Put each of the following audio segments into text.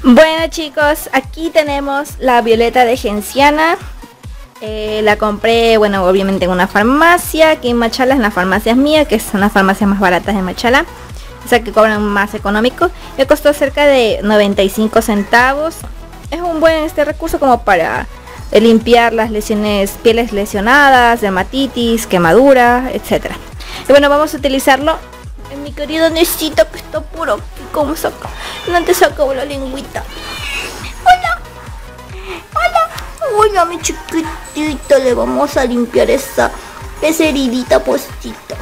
Bueno chicos, aquí tenemos la violeta de genciana. La compré, bueno, obviamente en una farmacia, aquí en Machala, en las farmacias mías, que son las farmacias más baratas de Machala, o sea que cobran más económico. Me costó cerca de 95 centavos. Es un buen recurso como para limpiar las pieles lesionadas, dermatitis, quemadura, etcétera. Y bueno, vamos a utilizarlo en mi querido necito que está puro. ¿Cómo saca? No te sacó la lengüita. Hola. Hola mi chiquitito. Le vamos a limpiar esa heridita postita.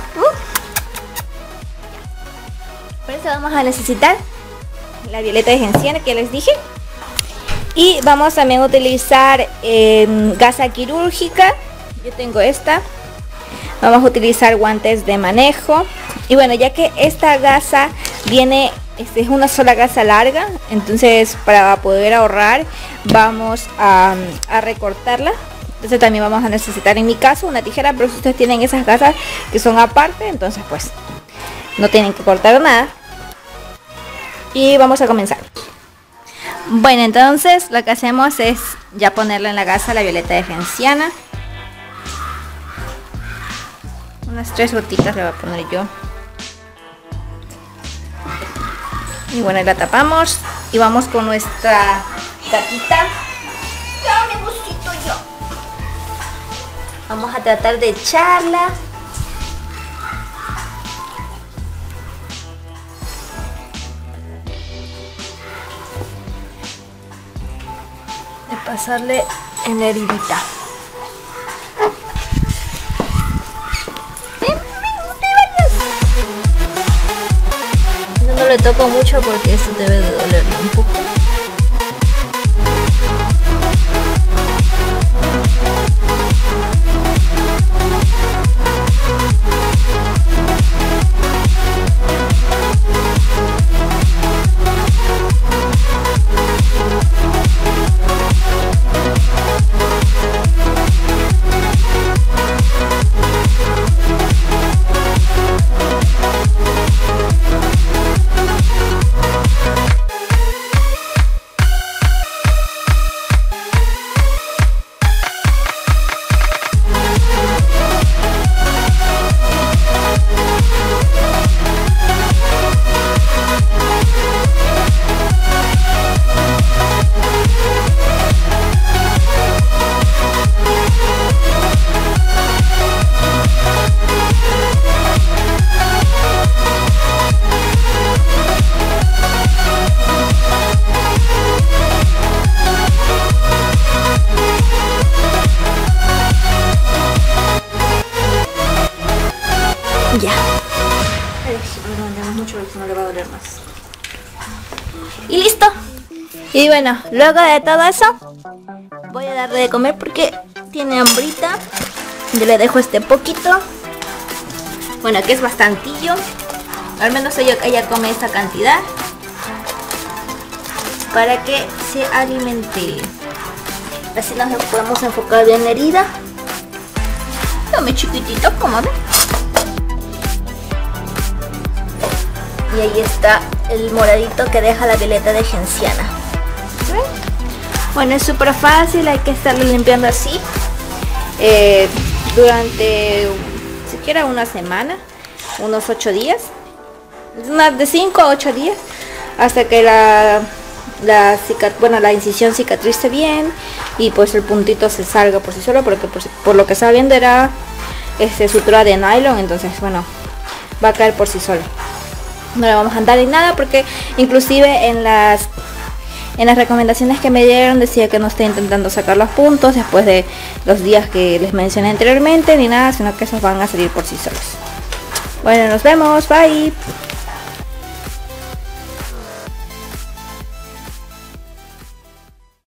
Por eso vamos a necesitar la violeta de genciana que les dije. Y vamos también a utilizar gasa quirúrgica. Yo tengo esta. Vamos a utilizar guantes de manejo. Y bueno, ya que esta gasa viene, es una sola gasa larga, entonces para poder ahorrar vamos a recortarla. Entonces también vamos a necesitar, en mi caso, una tijera, pero si ustedes tienen esas gasas que son aparte, entonces pues no tienen que cortar nada. Y vamos a comenzar. Bueno, entonces lo que hacemos es ya ponerle en la gasa la violeta de genciana. Unas 3 gotitas le voy a poner yo. Y bueno, la tapamos y vamos con nuestra tapita. Ya me gustito yo. Vamos a tratar de echarla. De pasarle en la heridita. No le toco mucho porque esto debe de dolerle un poco. Ya. Mucho porque no le va a doler más. Y listo. Y bueno, luego de todo eso voy a darle de comer porque tiene hambrita. Yo le dejo este poquito. Bueno, que es bastantillo. Al menos ella come esta cantidad para que se alimente. Así nos podemos enfocar bien la herida. Dame chiquitito, como ven. Y ahí está el moradito que deja la violeta de genciana. ¿Ven? Bueno, es súper fácil, hay que estarlo limpiando así durante siquiera una semana, unos 8 días, de 5 a 8 días, hasta que la incisión cicatrice bien y pues el puntito se salga por sí solo, porque por lo que estaba viendo era sutura de nylon, entonces bueno, va a caer por sí solo. No le vamos a andar en nada porque inclusive en las recomendaciones que me dieron decía que no esté intentando sacar los puntos después de los días que les mencioné anteriormente ni nada, sino que esos van a salir por sí solos. Bueno, nos vemos, bye.